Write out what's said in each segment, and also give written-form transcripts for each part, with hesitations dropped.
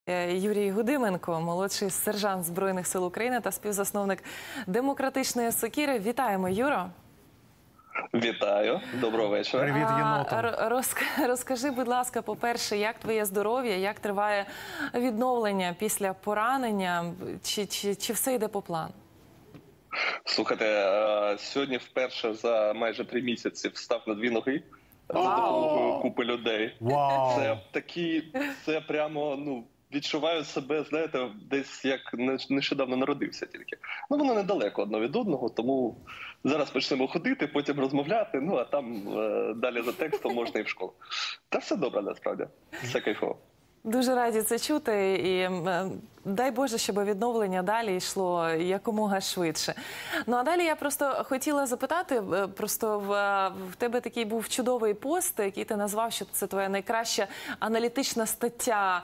Юрій Гудименко, молодший сержант Збройних сил України та співзасновник Демократичної Сокири. Вітаємо, Юро! Вітаю, доброго вечора. Привіт, єнота. Розкажи, будь ласка, по-перше, як твоє здоров'я, як триває відновлення після поранення, чи все йде по плану? Слухайте, сьогодні вперше за майже 3 місяці встав на 2 ноги з допомогою купи людей. Це прямо, відчуваю себе, знаєте, десь як нещодавно народився тільки. Воно недалеко одне від одного, тому зараз почнемо ходити, потім розмовляти, а там далі за текстом можна і в школу. Та все добре, насправді, все кайфово. Дуже раді це чути і дай Боже, щоб відновлення далі йшло якомога швидше. А далі я просто хотіла запитати, просто в тебе такий був чудовий пост, який ти назвав, що це твоя найкраща аналітична стаття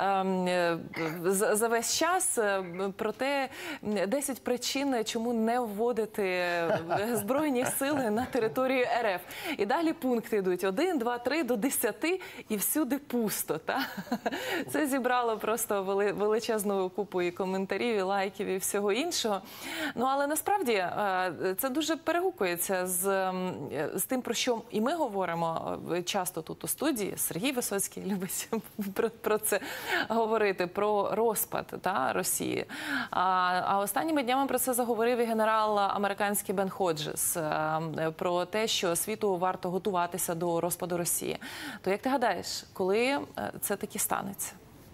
за весь час, про те 10 причин, чому не вводити Збройні сили на територію РФ. І далі пункти йдуть 1, 2, 3 до 10 і всюди пусто. Це зібрало просто величезну купу і коментарів, і лайків, і всього іншого. Але насправді це дуже перегукується з тим, про що і ми говоримо часто тут у студії. Сергій Висоцький любить про це говорити, про розпад Росії. А останніми днями про це заговорив і генерал американський Бен Ходжес, про те, що світу варто готуватися до розпаду Росії. То як ти гадаєш, коли це таки станеться?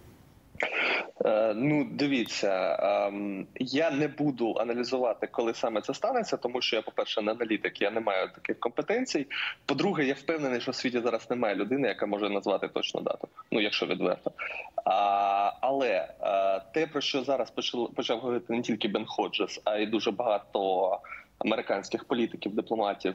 Дивіться, я не буду аналізувати, коли саме це станеться, тому що я, по-перше, не аналітик, я не маю таких компетенцій. По-друге, я впевнений, що в світі зараз немає людини, яка може назвати точну дату, якщо відверто. Але те, про що зараз почав говорити не тільки Бен Ходжес, а й дуже багато американських політиків, дипломатів,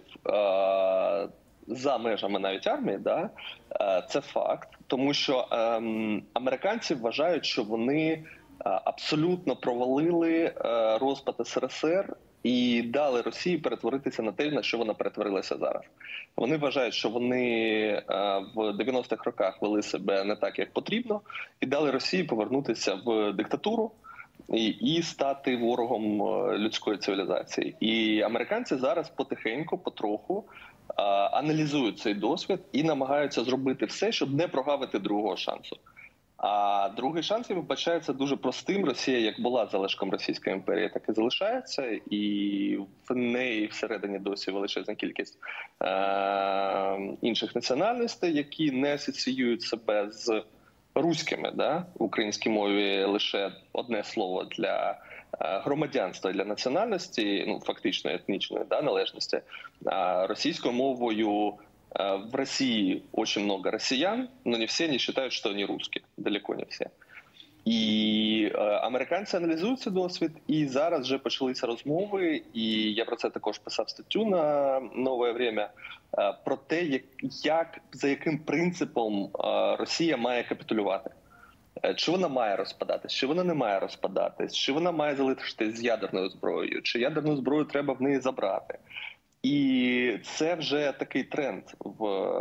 за межами навіть армії, це факт, тому що американці вважають, що вони абсолютно провалили розпад СРСР і дали Росії перетворитися на те, на що вона перетворилася зараз. Вони вважають, що вони в 90-х роках вели себе не так, як потрібно, і дали Росії повернутися в диктатуру і стати ворогом людської цивілізації. І американці зараз потихеньку, потроху аналізують цей досвід і намагаються зробити все, щоб не прогавити другого шансу. А другий шанс їм вбачається дуже простим. Росія, як була залишком Російської імперії, так і залишається. І в неї всередині досі величезна кількість інших національностей, які не асоціюють себе з руськими. В українській мові лише одне слово для громадянства, для національності, фактично етнічної належності. А російською мовою в России очень много россиян, но не все они считают, что они русские. Далеко не все. І американці аналізують цей досвід, і зараз вже почалися розмови, і я про це також писав статтю на «Нове время», про те, за яким принципом Росія має капітулювати. Чи вона має розпадатись, чи вона не має розпадатись, чи вона має залишитись з ядерною зброєю, чи ядерну зброю треба в неї забрати. І це вже такий тренд в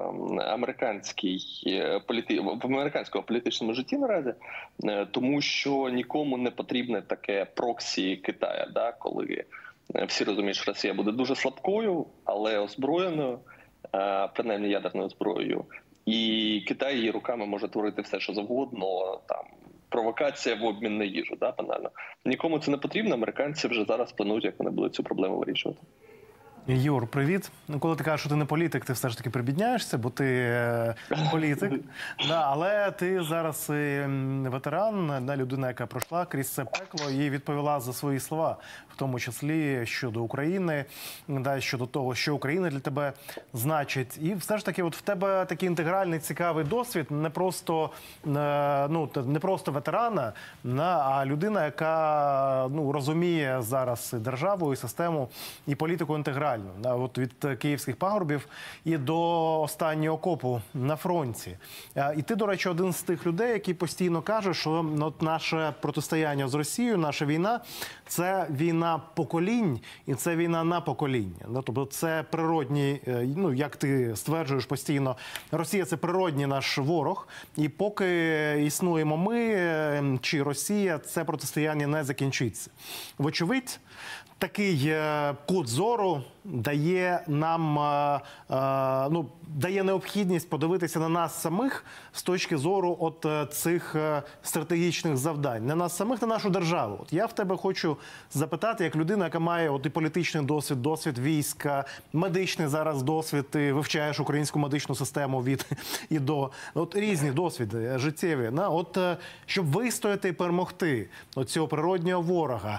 американському політичному житті наразі, тому що нікому не потрібне таке проксі Китаю, коли всі розуміють, що Росія буде дуже слабкою, але озброєною, принаймні ядерною зброєю. І Китай її руками може творити все, що завгодно, провокація в обмін на їжу, банально. Нікому це не потрібно, американці вже зараз планують, як вони будуть цю проблему вирішувати. Юр, привіт. Коли ти кажеш, що ти не політик, ти все ж таки прибідняєшся, бо ти політик. Але ти зараз ветеран, людина, яка пройшла крізь це пекло і відповіла за свої слова, в тому числі щодо України, щодо того, що Україна для тебе значить. І все ж таки в тебе такий інтегральний, цікавий досвід, не просто ветерана, а людина, яка розуміє зараз державу, і систему, і політику інтеграції. реально. От від київських пагорбів і до останнього окопу на фронті. І ти, до речі, один з тих людей, який постійно каже, що от наше протистояння з Росією, наша війна – це війна поколінь і це війна на покоління. Тобто це природній, ну, як ти стверджуєш постійно, Росія – це природній наш ворог. І поки існуємо ми чи Росія, це протистояння не закінчиться. Вочевидь, такий кут зору дає нам, ну, дає необхідність подивитися на нас самих з точки зору от цих стратегічних завдань. Не нас самих, на нашу державу. От я в тебе хочу запитати, як людина, яка має от і політичний досвід, досвід війська, медичний зараз досвід, ти вивчаєш українську медичну систему від і до. От різні досвіди життєві. От щоб вистояти і перемогти от цього природнього ворога,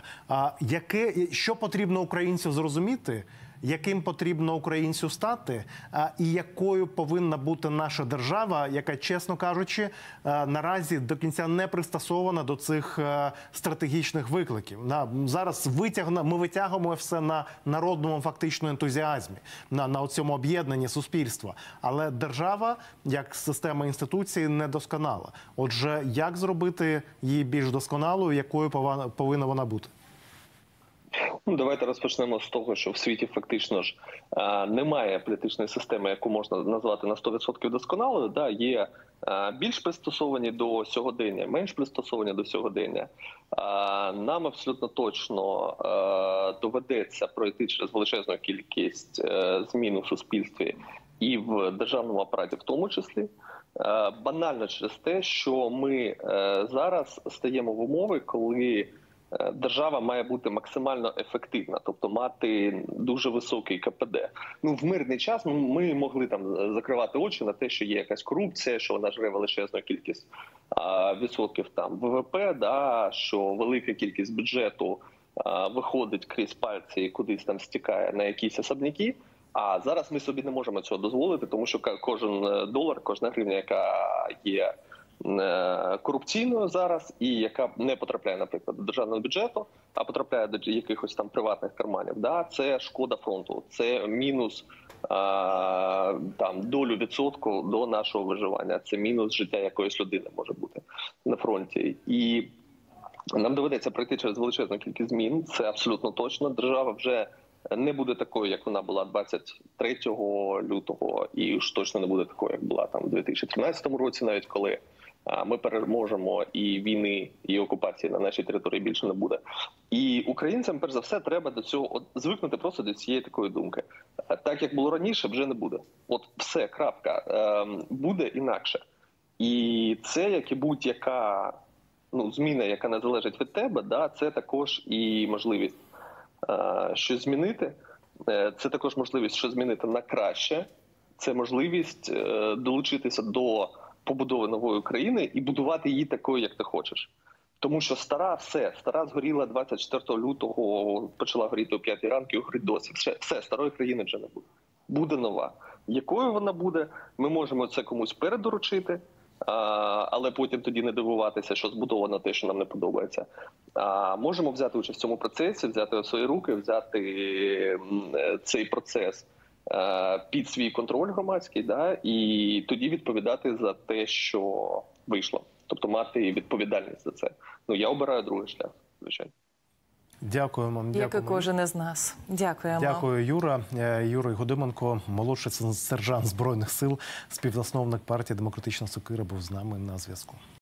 що потрібно українцю зрозуміти, яким потрібно українцю стати, і якою повинна бути наша держава, яка, чесно кажучи, наразі до кінця не пристосована до цих стратегічних викликів. Зараз ми витягуємо все на народному фактично ентузіазмі, на цьому об'єднанні суспільства. Але держава, як система інституцій, недосконала. Отже, як зробити її більш досконалою, якою повинна вона бути? Ну, давайте розпочнемо з того, що в світі фактично ж немає політичної системи, яку можна назвати на 100% досконалою. Да, є більш пристосовані до сьогодення, менш пристосовані до сьогодення. Нам абсолютно точно доведеться пройти через величезну кількість змін у суспільстві і в державному апараті в тому числі. Банально через те, що ми зараз стаємо в умови, коли держава має бути максимально ефективна, тобто мати дуже високий КПД. Ну, в мирний час ми могли там закривати очі на те, що є якась корупція, що вона жре величезну кількість відсотків там ВВП, да, що велика кількість бюджету виходить крізь пальці і кудись там стікає на якісь особняки. А зараз ми собі не можемо цього дозволити, тому що кожен долар, кожна гривня, яка є корупційною зараз і яка не потрапляє, наприклад, до державного бюджету, а потрапляє до якихось там приватних карманів, да, це шкода фронту, це мінус там долю відсотку до нашого виживання, це мінус життя якоїсь людини може бути на фронті. І нам доведеться пройти через величезну кількість змін, це абсолютно точно. Держава вже не буде такою, як вона була 23 лютого, і ж точно не буде такою, як була там у 2013 році, навіть коли ми переможемо, і війни, і окупації на нашій території більше не буде. І українцям, перш за все, треба до цього звикнути просто до цієї такої думки. Так, як було раніше, вже не буде. От все, крапка. Буде інакше. І це, як і будь-яка зміна, яка не залежить від тебе, да, це також і можливість щось змінити. Це також можливість щось змінити на краще. Це можливість долучитися до побудови нової країни і будувати її такою, як ти хочеш. Тому що стара згоріла 24 лютого, почала горіти о 5 ранку і горить досі. Все, старої країни вже не буде. Буде нова. Якою вона буде, ми можемо це комусь передоручити, але потім тоді не дивуватися, що збудовано те, що нам не подобається. Можемо взяти участь в цьому процесі, взяти в свої руки, взяти цей процес під свій контроль громадський, да, і тоді відповідати за те, що вийшло. Тобто мати відповідальність за це. Я обираю другий шлях, звичайно. Дякуємо. Як і кожен із нас. Дякуємо. Дякую, Юра. Юрій Гудименко, молодший сержант Збройних сил, співзасновник партії «Демократична Сокира», був з нами на зв'язку.